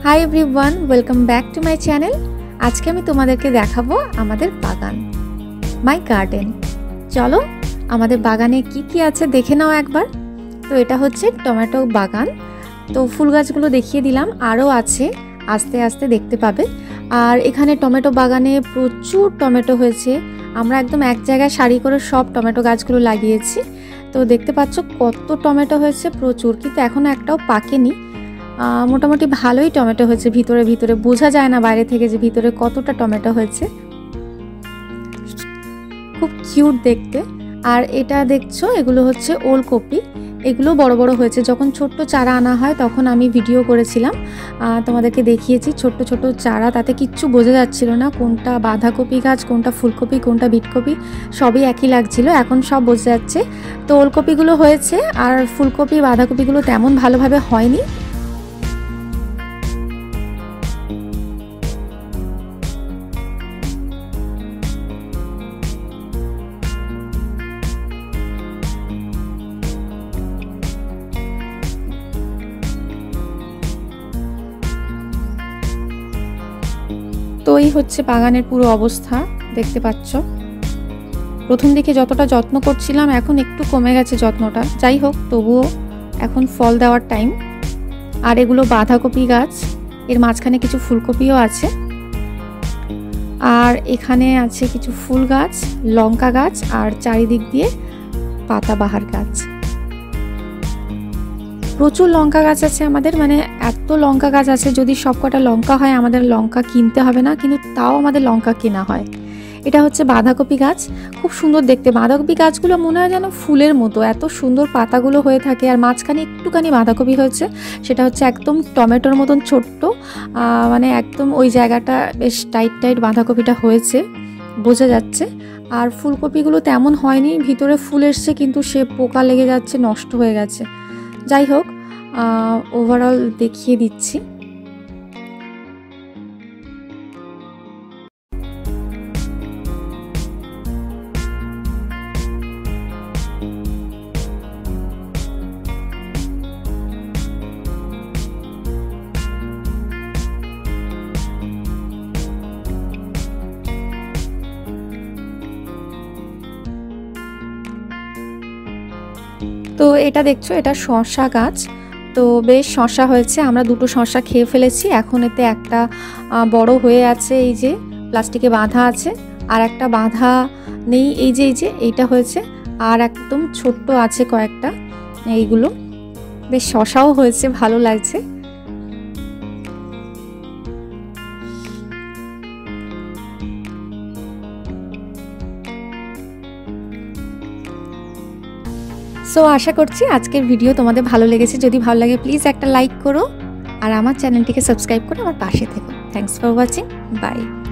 High everyone welcome back to my channel. आज के तुम्हादेरके देखाबो आमादेर बागान माई गार्डेन। चलो आमादेर बागाने की आछे देखे नाओ एक बार। तो एटा होच्छे टमेटो बागान। तो फुल गाछगुलो देखिए दिलाम, आरो आछे आस्ते आस्ते देखते पाबे। और एखाने टमेटो बागाने प्रचुर टमेटो हयेछे। आमरा एकदम एक जायगाय सारि करे सब टमेटो गाछगुलो लागिয়েছি। तो देखते पाচ্ছ कत टमेटो हयेछे प्रचुर, किन्तु एखोनो एकटाओ पाकेনি। मोटामुटी भालोई टमेटो हयेछे, भितरे भितरे बोझा जाय ना बाइरे थेके जे भितरे कतटा टमेटो हयेछे। खूब किউট देखते। और एटा देखछो एगुलो होच्छे ओलकपि। एगुलो बड़ बड़ हयेछे, जखन छोट्ट चारा आना हय तखन आमी भिडियो करेछिलाम, तोमादेरके देखिएछि छोट्ट छोट्ट चारा। ताते किच्छु बोझा जाच्छिलो ना कोनटा बाँधाकपि गाछ, कोनटा फुलकपि, कोनटा बिटकपि, सबই একই लागछिलो। এখন सब बोझा যাচ্ছে। तो ओलकपिগুলো হয়েছে আর ফুলকপি বাঁধাকপিগুলো তেমন ভালোভাবে হয়নি। तो এই হচ্ছে বাগানের পুরো অবস্থা দেখতে পাচ্ছ। প্রথম দিকে যতটা যত্ন করছিলাম এখন একটু কমে গেছে যত্নটা। যাই হোক তবুও এখন ফল দেওয়ার টাইম। আর এগুলো বাঁধাকপি গাছ, এর মাঝখানে কিছু ফুলকপিও আছে। আর এখানে আছে কিছু ফুল গাছ, লঙ্কা গাছ আর চারিদিক দিয়ে পাতাবাহার গাছ। প্রচুর লঙ্কা গাছ আছে আমাদের, মানে এত লঙ্কা গাছ আছে যদি সবকটা লঙ্কা হয় আমাদের লঙ্কা কিনতে হবে না, কিন্তু তাও আমাদের লঙ্কা কেনা হয়। এটা হচ্ছে বাঁধাকপি গাছ, খুব সুন্দর দেখতে। বাঁধাকপি গাছগুলো মনে হয় যেন ফুলের মতো, এত সুন্দর পাতাগুলো হয়ে থাকে। আর মাঝখানে একটুখানি বাঁধাকপি হয়েছে, সেটা হচ্ছে একদম টমেটোর মতন ছোট্ট, মানে একদম ওই জায়গাটা বেশ টাইট টাইট বাঁধাকপিটা হয়েছে, বোঝা যাচ্ছে। আর ফুলকপিগুলো তেমন হয়নি, ভিতরে ফুল এসছে কিন্তু সে পোকা লেগে যাচ্ছে, নষ্ট হয়ে গেছে। যাই হোক ওভারঅল দেখিয়ে দিচ্ছি। তো এটা দেখছো, এটা শসা গাছ। তো বেশ শসা হয়েছে, আমরা দুটো শসা খেয়ে ফেলেছি। এখন এতে একটা বড় হয়ে আছে, এই যে প্লাস্টিকে বাঁধা আছে, আর একটা বাঁধা নেই, এই যে এইটা হয়েছে, আর একদম ছোট্ট আছে কয়েকটা। এইগুলো বেশ শসাও হয়েছে, ভালো লাগছে। সো আশা করছি আজকের ভিডিও তোমাদের ভালো লেগেছে। যদি ভালো লাগে প্লিজ একটা লাইক করো আর আমার চ্যানেলটিকে সাবস্ক্রাইব করে আমার পাশে থেকো। Thanks for watching, by.